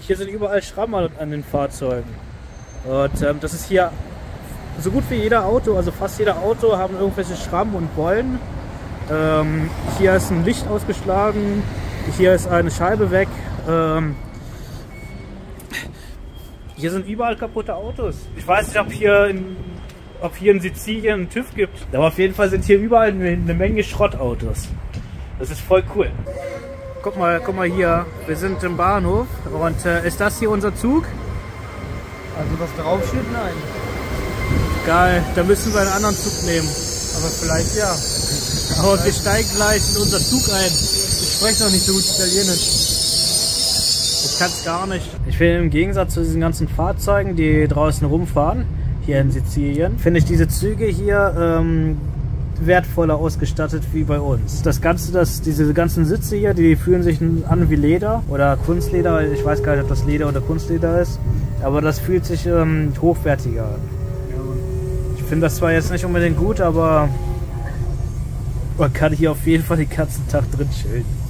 Hier sind überall Schrammen an den Fahrzeugen. Und das ist hier so gut wie jeder Auto, also fast jeder Auto haben irgendwelche Schrammen und Beulen. Hier ist ein Licht ausgeschlagen, hier ist eine Scheibe weg. Hier sind überall kaputte Autos. Ich weiß nicht, ob hier in Sizilien einen TÜV gibt, aber auf jeden Fall sind hier überall eine Menge Schrottautos. Das ist voll cool. Guck mal hier, wir sind im Bahnhof und ist das hier unser Zug? Also was draufsteht, nein. Geil, da müssen wir einen anderen Zug nehmen. Aber vielleicht ja. Aber wir steigen gleich in unseren Zug ein. Ich spreche noch nicht so gut Italienisch. Ich kann es gar nicht. Ich finde im Gegensatz zu diesen ganzen Fahrzeugen, die draußen rumfahren, hier in Sizilien, finde ich diese Züge hier wertvoller ausgestattet wie bei uns. Das Ganze, diese ganzen Sitze hier, die fühlen sich an wie Leder oder Kunstleder. Ich weiß gar nicht, ob das Leder oder Kunstleder ist, aber das fühlt sich hochwertiger an. Ich finde das zwar jetzt nicht unbedingt gut, aber man kann hier auf jeden Fall den ganzen Tag drin chillen.